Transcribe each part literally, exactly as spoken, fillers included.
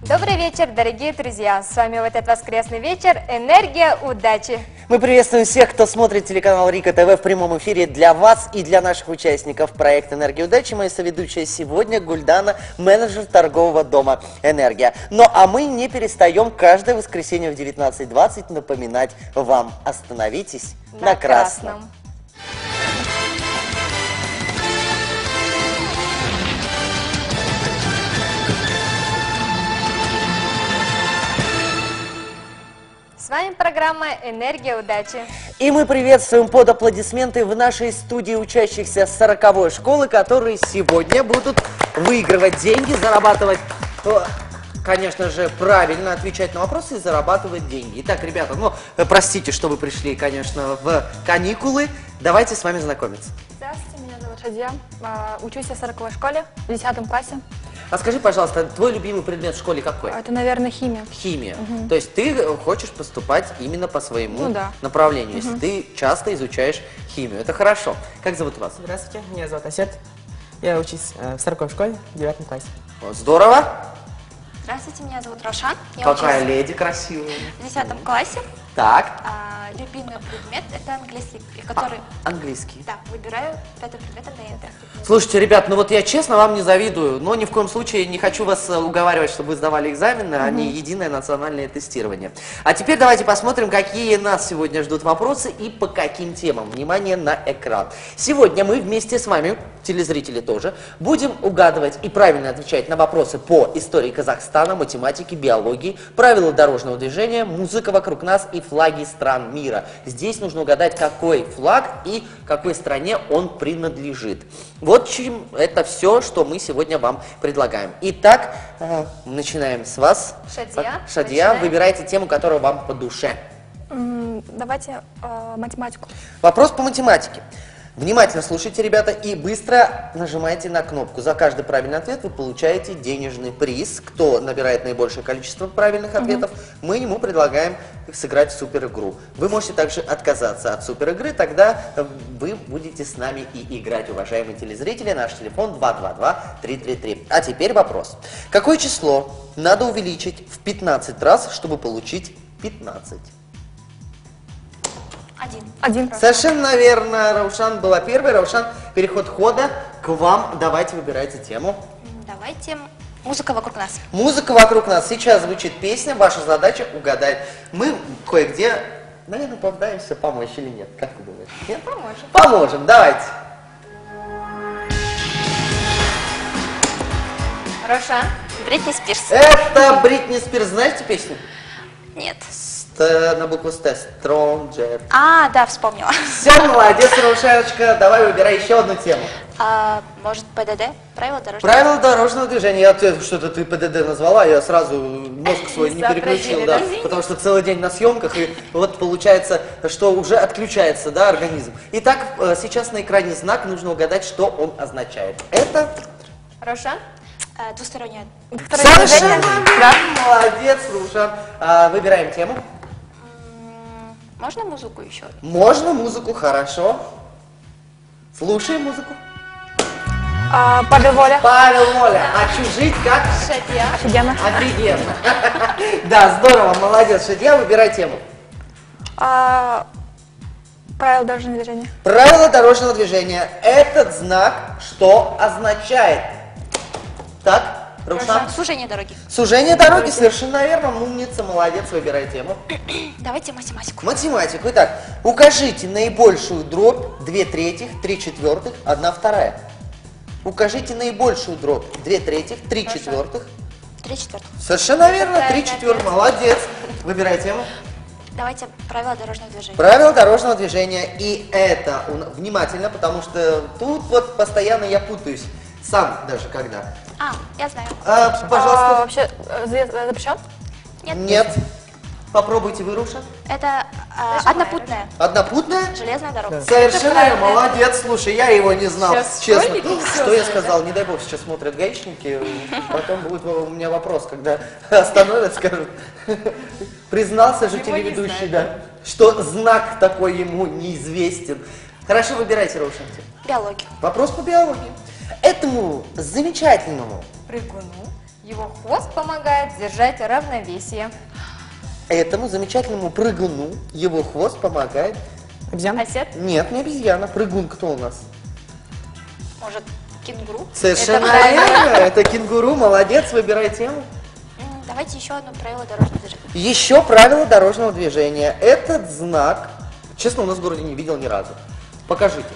Добрый вечер, дорогие друзья! С вами в этот воскресный вечер «Энергия удачи». Мы приветствуем всех, кто смотрит телеканал Рика ТВ в прямом эфире для вас и для наших участников проекта «Энергия удачи». Моя соведущая сегодня Гульдана, менеджер торгового дома «Энергия». Ну а мы не перестаем каждое воскресенье в девятнадцать двадцать напоминать вам: остановитесь на, на красном. красном. С вами программа «Энергия удачи». И мы приветствуем под аплодисменты в нашей студии учащихся сороковой школы, которые сегодня будут выигрывать деньги, зарабатывать, конечно же, правильно отвечать на вопросы и зарабатывать деньги. Итак, ребята, ну, простите, что вы пришли, конечно, в каникулы. Давайте с вами знакомиться. Здравствуйте, меня зовут Шадия. Учусь я в сороковой школе, в десятом классе. А скажи, пожалуйста, твой любимый предмет в школе какой? Это, наверное, химия. Химия. Угу. То есть ты хочешь поступать именно по своему ну, да. направлению, угу. если ты часто изучаешь химию. Это хорошо. Как зовут вас? Здравствуйте, меня зовут Асет. Я учусь в сороковой школе, в девятом классе. Здорово. Здравствуйте, меня зовут Рошан. Я Какая учусь леди красивая. в десятом классе. Так. А, любимый предмет – это английский, который… А, английский. Да, выбираю пятым предметом на ЕНТ. Слушайте, ребят, ну вот я честно вам не завидую, но ни в коем случае не хочу вас уговаривать, чтобы вы сдавали экзамены, а не единое национальное тестирование. А теперь давайте посмотрим, какие нас сегодня ждут вопросы и по каким темам. Внимание на экран. Сегодня мы вместе с вами, телезрители тоже, будем угадывать и правильно отвечать на вопросы по истории Казахстана, математике, биологии, правила дорожного движения, музыка вокруг нас и флаги стран мира. Здесь нужно угадать, какой флаг и какой стране он принадлежит. Вот чем это все, что мы сегодня вам предлагаем. Итак, э, начинаем с вас. Шадия. Шадия, начинаем. выбирайте тему, которая вам по душе. Давайте э, математику. Вопрос по математике. Внимательно слушайте, ребята, и быстро нажимайте на кнопку. За каждый правильный ответ вы получаете денежный приз. Кто набирает наибольшее количество правильных ответов, угу. мы ему предлагаем сыграть в супер игру. Вы можете также отказаться от супер игры, тогда вы будете с нами и играть, уважаемые телезрители. Наш телефон два два два три три три. А теперь вопрос. Какое число надо увеличить в пятнадцать раз, чтобы получить пятнадцать? Один. Один. Совершенно верно. Раушан была первой. Раушан, переход хода к вам. Давайте выбирайте тему. Давайте музыка вокруг нас. Музыка вокруг нас. Сейчас звучит песня. Ваша задача угадать. Мы кое-где, наверное, попытаемся помочь или нет. Как вы думаете? Нет? Поможем. Поможем. Давайте. Рошан. Бритни Спирс. Это Бритни Спирс. Знаете песню? Нет. Ст- на букву Ст. Stronger. А, да, вспомнила. Все, молодец, Раушаночка. Давай выбирай еще одну тему. А, может, ПДД? Правила дорожного Правила дорожного движения. Я что-то ты ПДД назвала, я сразу мозг свой не переключил, да, потому что целый день на съемках, и вот получается, что уже отключается, да, организм. Итак, сейчас на экране знак, нужно угадать, что он означает. Это? Рошан. А, двусторонняя. Совершенно да. Молодец, Рушан. А, выбираем тему. Можно музыку еще? Можно музыку, хорошо. Слушаем музыку. А, Павел Воля. Павел Воля. А чужить как? Шадия. Офигенно. Офигенно. Да, здорово, молодец, Шадия. Выбирай тему. А, правила дорожного движения. Правила дорожного движения. Этот знак что означает? Так, Рушан. Сужение дороги. Сужение дороги, совершенно верно. Умница, молодец, выбирай тему. Давайте математику. Математику. Итак, укажите наибольшую дробь две третьих, три четвертых, одна вторая. Укажите наибольшую дробь две третьих, три четвертых. Три четвертых. Совершенно верно, три правильный четвертых. Молодец. Выбирай тему. Давайте правила дорожного движения. Правила дорожного движения. И это, внимательно, потому что тут вот постоянно я путаюсь. Сам даже когда. А, я знаю. А, пожалуйста. А, вообще, э, запрещен? Нет. Нет. Попробуйте вы, Руша. Это а, однопутная Однопутная? железная дорога. Совершенно молодец. Слушай, я его не знал, Сейчас честно. школьники все Что я знают, сказал? Не дай бог, сейчас смотрят гаишники. Потом будет у меня вопрос, когда остановят, скажут. Признался же Его не телеведущий, знают. да, что знак такой ему неизвестен. Хорошо, выбирайте, Рушанти. Биология. Вопрос по биологии. Этому замечательному, Прыгуну его хвост помогает держать равновесие. этому замечательному прыгуну его хвост помогает... Обезьяна? Осет? Нет, не обезьяна. Прыгун кто у нас? Может, кенгуру? Совершенно Это правильно. верно. Это кенгуру. Молодец, выбирай тему. М, Давайте еще одно правило дорожного движения. Еще правило дорожного движения. Этот знак, честно, у нас в городе не видел ни разу. Покажите.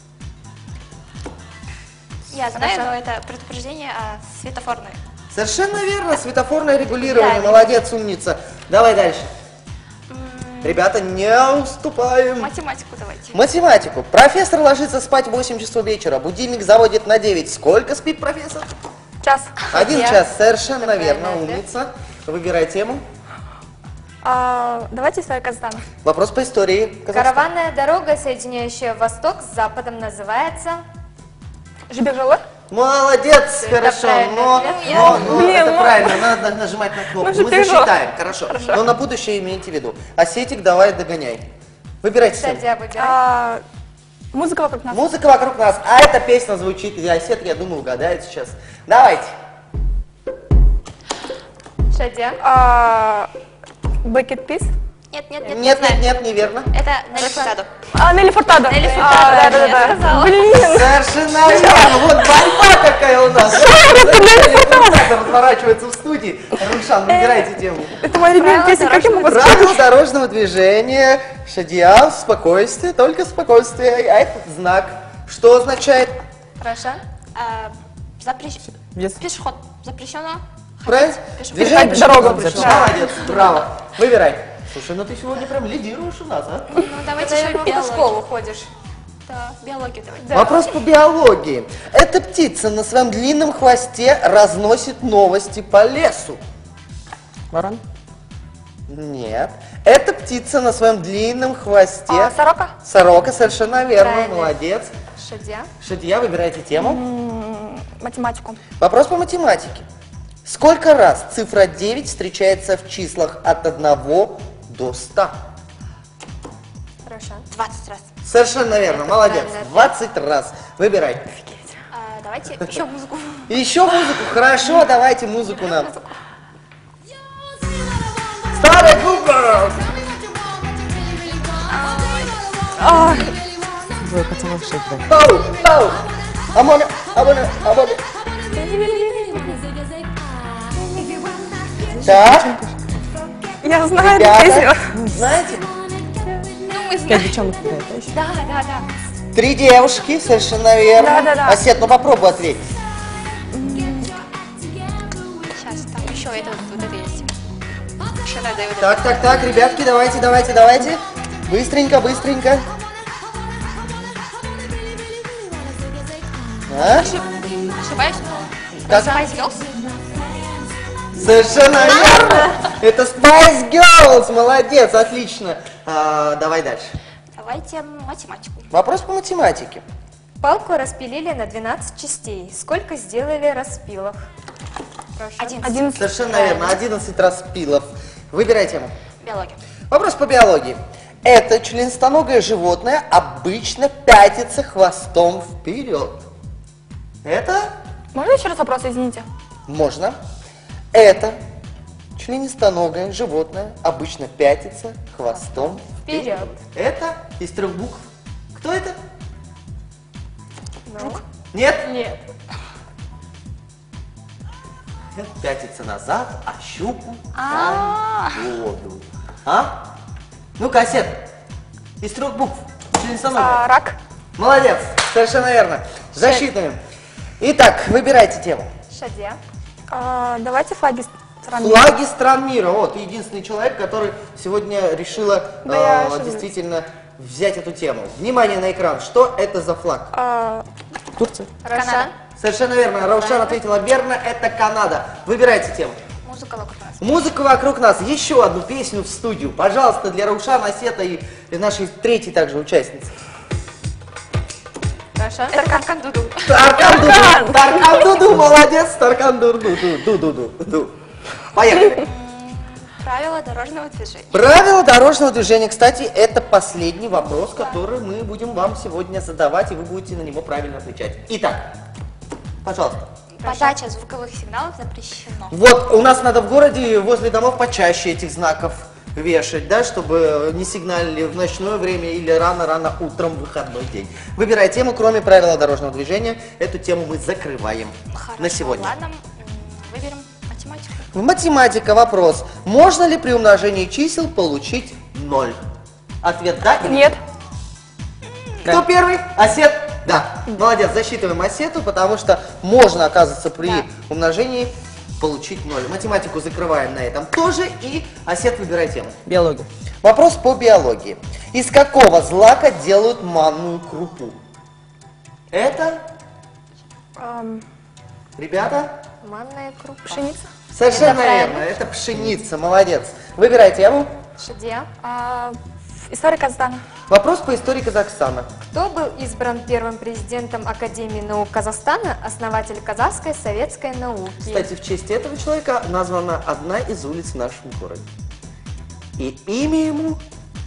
Я знаю, Хорошо. но это предупреждение а, светофорное. Совершенно верно. Светофорное регулирование. Да, Молодец, умница. Давай дальше. Ребята, не уступаем. Математику давайте. Математику. Профессор ложится спать в восемь часов вечера. Будильник заводит на девять. Сколько спит профессор? Час. Один Я. час. Совершенно Это верно. правильно, да? Умница. Выбирай тему. А, давайте история Казахстана. Вопрос по истории. Казахстана. Караванная дорога, соединяющая восток с западом, называется... Жибек жолы? Молодец, Это хорошо, правильный но, ответ. но, но Блин, это ну- правильно, надо нажимать на кнопку. Ну, Мы тяжело. засчитаем, хорошо. Но на будущее имейте в виду. Осетик, давай догоняй. Выбирайте тему. Шадия, выбирай. А, музыка вокруг нас. Музыка вокруг нас, а эта песня звучит, и Осет, я думаю, угадает сейчас. Давайте. Шадия. А, Black Eyed Peas? Нет, нет, нет, Нет, не знаю. нет, нет, неверно. Это Нелли Фуртадо. А, Нелли Фуртадо. Нелли А, Фуртадо, да, да, правильно, я да, да. сказала. Блин. Совершенно верно. Вот борьба какая у нас. Ребята разворачивается в студии. Рушан, выбирайте тему. Это моя любимая Правила песня. Как я могу сказать? Правила дорожного движения. Шадия, спокойствие, только спокойствие. А этот знак что означает? Хорошо. А, запрещ... Yes. Пешеход. Запрещено. Правильно? Пешеход. Движение Переходить дорогу. запрещено. Да. Молодец, браво. Выбирай. Слушай, ну ты сегодня прям лидируешь у нас, а? Ну, давайте еще Ты в биологию. школу ходишь. Да, биологию давайте. Да. Вопрос по биологии. Эта птица на своем длинном хвосте разносит новости по лесу. Ворон? Нет. Эта птица на своем длинном хвосте... А, сорока? Сорока, совершенно верно, Правильно. молодец. Шадия. Шадия, выбирайте тему. М, Математику. Вопрос по математике. Сколько раз цифра девять встречается в числах от одного до ста? Хорошо. двадцать раз. Совершенно верно, молодец. правильный ответ. двадцать раз. Выбирай. А, давайте еще музыку. И еще музыку. Хорошо, давайте музыку нам. Старый Google! Двое пацанов шесть. Пау, пау. Амона, амона, амона. Так, Я знаю эту ребята, песню. знаете, Пять девчонок играет, да, еще? Да, да, да. три девушки, совершенно верно. Да, да, да. Осет, ну попробуй ответь. Сейчас, там еще это, вот это есть. Шараде, вот это. Так, так, так, ребятки, давайте, давайте, давайте. Быстренько, быстренько. А? Ошибаюсь? Как? Spice Girls? Совершенно верно. Это Spice Girls, молодец, отлично. А, давай дальше. Давайте математику. Вопрос по математике. Палку распилили на двенадцать частей. Сколько сделали распилов? Прошу. Один. Одиннадцать. Совершенно верно, одиннадцать распилов. Выбирай тему. Биология. Вопрос по биологии. Это членистоногое животное обычно пятится хвостом вперед. Это Можно еще раз вопрос, извините? можно. Это членистоногое животное обычно пятится хвостом вперед. Вперед. Это из трех букв. Кто это? Ну, Нет? нет. Это пятится назад, а щуку А. в воду. А? Ну, кассет. Из трех букв. Членистоногое. А, рак. Молодец, совершенно верно. Засчитываем. Итак, выбирайте тему. Шадия. А, давайте флаги стран мира. Флаги стран мира. Вот, единственный человек, который сегодня решила Да, я э, ошиблась. действительно взять эту тему. Внимание на экран. Что это за флаг? А, Турция? Хорошо. Канада. Совершенно верно. Раушан ответила верно. Это Канада. Выбирайте тему. Музыка вокруг нас. Музыка вокруг нас. Еще одну песню в студию. Пожалуйста, для Раушана, Осета и и нашей третьей также участницы. Хорошо. Это Каркан Дуду. Таркан Дуду. Таркан Дуду. Молодец. Таркан Дуду. Дуду. Дуду. Поехали. Правила дорожного движения. Правила дорожного движения. Кстати, это последний вопрос, который мы будем вам сегодня задавать, и вы будете на него правильно отвечать. Итак, Пожалуйста. Подача звуковых сигналов запрещено. Вот, у нас надо в городе возле домов почаще этих знаков вешать, да, чтобы не сигналили в ночное время или рано-рано утром в выходной день. Выбирай тему, кроме правил дорожного движения. Эту тему мы закрываем Хорошо, на сегодня. ладно, м, выберем математику. Математика, вопрос. Можно ли при умножении чисел получить ноль? Ответ да или Нет. Кто первый? Осет? Да. Молодец, засчитываем осету, потому что можно, оказывается, при Да. умножении получить ноль. Математику закрываем на этом тоже. И, Осет, выбирай тему. Биология. Вопрос по биологии. Из какого злака делают манную крупу? Это, Эм, ребята, Манная крупа. пшеница. совершенно Это правильно. верно. Это пшеница. Молодец. Выбирай тему. Шадия. А, история Казахстана. Вопрос по истории Казахстана. Кто был избран первым президентом Академии наук Казахстана, основатель казахской советской науки? Кстати, в честь этого человека названа одна из улиц в нашем городе. И имя ему...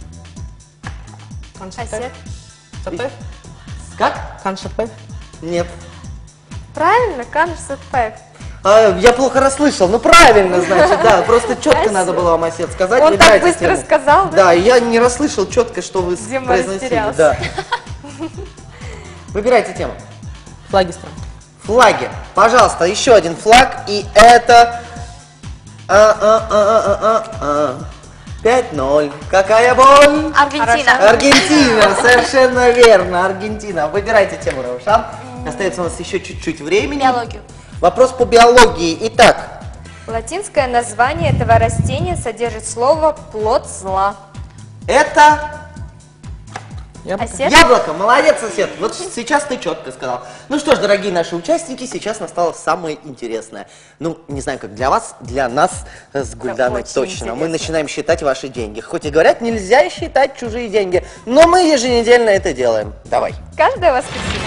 Осет. Сатпаев? Как? Хан Сатпаев? Нет. Правильно, Каныш Сатпаев. А, я плохо расслышал. Ну правильно, значит, да. Просто четко Спасибо. надо было вам, Осет, сказать. Он так Выбирайте быстро тему. сказал, да? Да, и я не расслышал четко, что вы Дима произносили. растерялся. Да. Выбирайте тему. Флаги стран. Флаги. Пожалуйста, еще один флаг. И это... А, а, а, а, а, а. пять ноль. Какая боль? Аргентина. Аргентина, совершенно верно, Аргентина. Выбирайте тему, Раушан. Остается у нас еще чуть-чуть времени. Биологию. Вопрос по биологии. Итак, Латинское название этого растения содержит слово «плод зла». это Яблоко. Осет. яблоко. Молодец, сосед. Вот сейчас ты четко сказал. Ну что ж, дорогие наши участники, сейчас настало самое интересное. Ну, не знаю, как для вас, для нас э, с Гульданой очень точно. Мы интересно. начинаем считать ваши деньги. Хоть и говорят, нельзя считать чужие деньги, но мы еженедельно это делаем. Давай. Каждое воскресенье.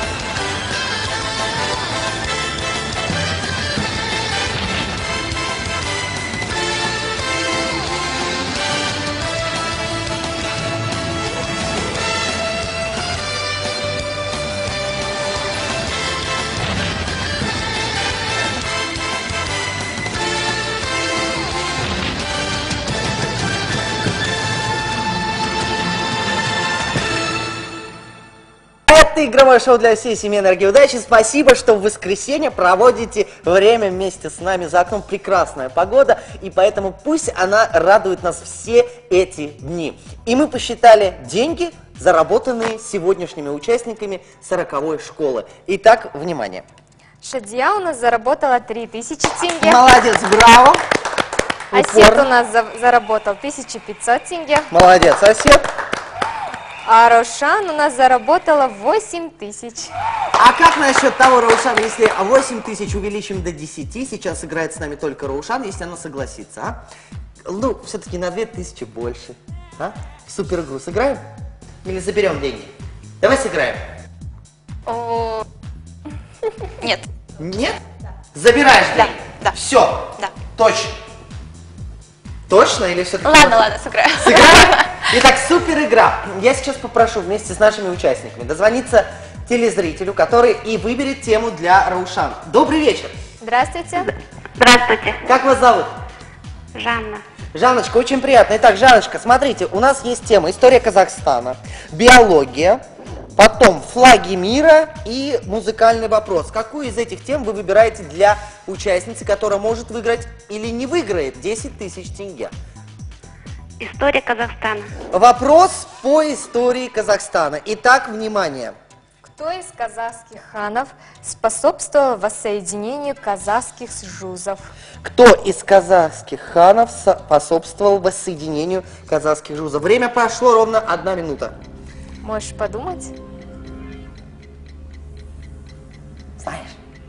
Это игровое шоу для всей семьи «Энергия удачи». Спасибо, что в воскресенье проводите время вместе с нами. За окном прекрасная погода, и поэтому пусть она радует нас все эти дни. И мы посчитали деньги, заработанные сегодняшними участниками сороковой школы. Итак, внимание. Шадия у нас заработала три тысячи тенге. Молодец, браво. Осет Упорно. у нас за- заработал тысячу пятьсот тенге. Молодец, Осет. А Рошан у нас заработала восемь тысяч. А как насчет того, Раушан, если восемь тысяч увеличим до десяти, сейчас играет с нами только Раушан, если она согласится, а? Ну, все-таки на две тысячи больше, а? В супер игру сыграем? Или заберем деньги? Давай сыграем. О, Нет. Нет? Забираешь Да, деньги? да. Все? Да. Точно? Точно или все-таки? Ладно, ладно, сыграем. Сыграем? Итак, супер игра. Я сейчас попрошу вместе с нашими участниками дозвониться телезрителю, который и выберет тему для Раушан. Добрый вечер. Здравствуйте. Здравствуйте, Как вас зовут? Жанна. Жанночка, очень приятно. Итак, Жанночка, смотрите, у нас есть тема история Казахстана, биология, потом флаги мира и музыкальный вопрос. Какую из этих тем вы выбираете для участницы, которая может выиграть или не выиграет десять тысяч тенге? История Казахстана. Вопрос по истории Казахстана. Итак, внимание. Кто из казахских ханов способствовал воссоединению казахских жузов? Кто из казахских ханов способствовал воссоединению казахских жузов? Время прошло ровно одна минута. Можешь подумать? Знаешь?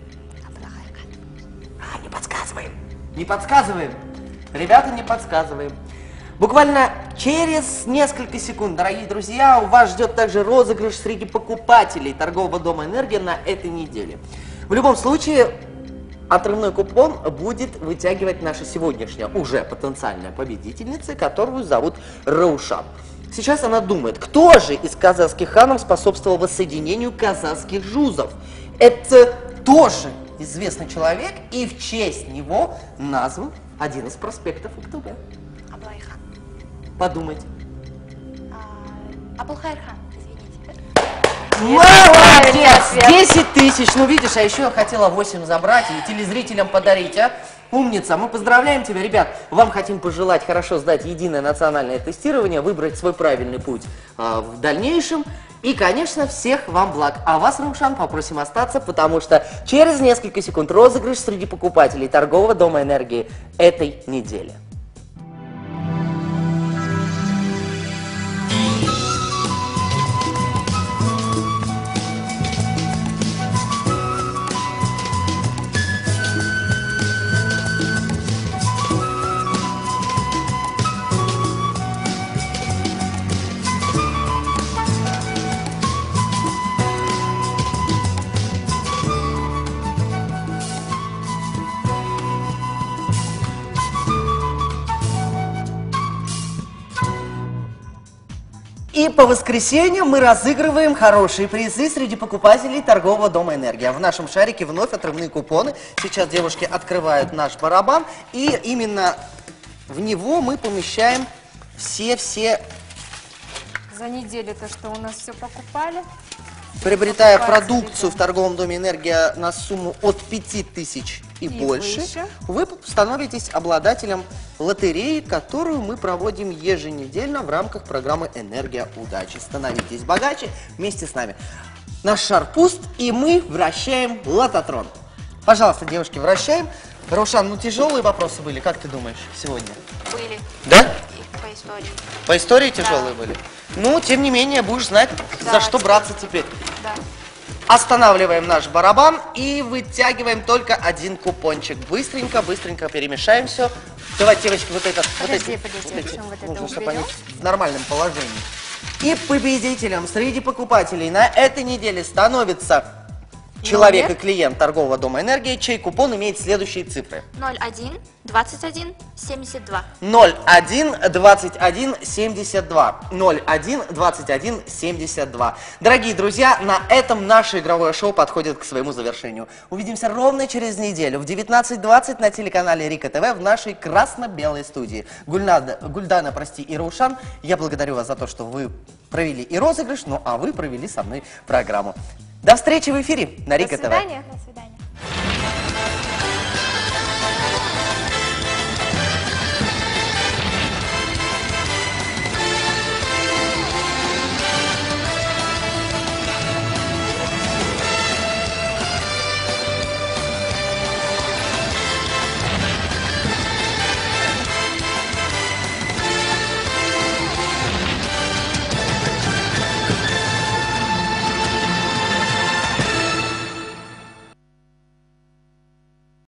А, не подсказываем. Не подсказываем. Ребята, не подсказываем. Буквально через несколько секунд, дорогие друзья, вас ждет также розыгрыш среди покупателей торгового дома «Энергия» на этой неделе. В любом случае, отрывной купон будет вытягивать наша сегодняшняя уже потенциальная победительница, которую зовут Раушан. Сейчас она думает, кто же из казахских ханов способствовал воссоединению казахских жузов? Это тоже известный человек, и в честь него назван один из проспектов Актобе. Аблайхан. Подумайте. А, Абулхайрхан, извините. Молодец! десять тысяч! Ну видишь, а еще я хотела восемь забрать и телезрителям подарить, а? Умница! Мы поздравляем тебя, ребят! Вам хотим пожелать хорошо сдать единое национальное тестирование, выбрать свой правильный путь а, в дальнейшем. И, конечно, всех вам благ. А вас, Раушан, попросим остаться, потому что через несколько секунд розыгрыш среди покупателей торгового дома энергии этой недели. И по воскресеньям мы разыгрываем хорошие призы среди покупателей торгового дома «Энергия». В нашем шарике вновь отрывные купоны. Сейчас девушки открывают наш барабан, и именно в него мы помещаем все-все, За неделю-то, что у нас все покупали. приобретая покупатели, продукцию да. в торговом доме «Энергия» на сумму от пяти тысяч и, И больше, выше. вы становитесь обладателем лотереи, которую мы проводим еженедельно в рамках программы «Энергия удачи». Становитесь богаче вместе с нами. Наш шар пуст, и мы вращаем лототрон. Пожалуйста, девушки, вращаем. Раушан, ну тяжелые вопросы были, как ты думаешь, сегодня? Были. Да? И по истории. По истории тяжелые были? Ну, тем не менее, будешь знать, Да, за что теперь. браться теперь. Да. Останавливаем наш барабан и вытягиваем только один купончик. Быстренько, быстренько перемешаем все. Давай, девочки, вот этот, Подожди, вот эти, подожди, вот эти, причем вот это нужно, чтобы они уберем? в нормальном положении. И победителем среди покупателей на этой неделе становится человек и клиент торгового дома «Энергия», чей купон имеет следующие цифры. ноль один двадцать один семьдесят два. ноль один двадцать один семьдесят два. ноль один двадцать один семьдесят два. Дорогие друзья, на этом наше игровое шоу подходит к своему завершению. Увидимся ровно через неделю в девятнадцать двадцать на телеканале Рика ТВ в нашей красно-белой студии. Гульнада, Гульдана, прости, и Раушан, я благодарю вас за то, что вы провели и розыгрыш, ну а вы провели со мной программу. До встречи в эфире на Рика До ТВ. свидания. До свидания.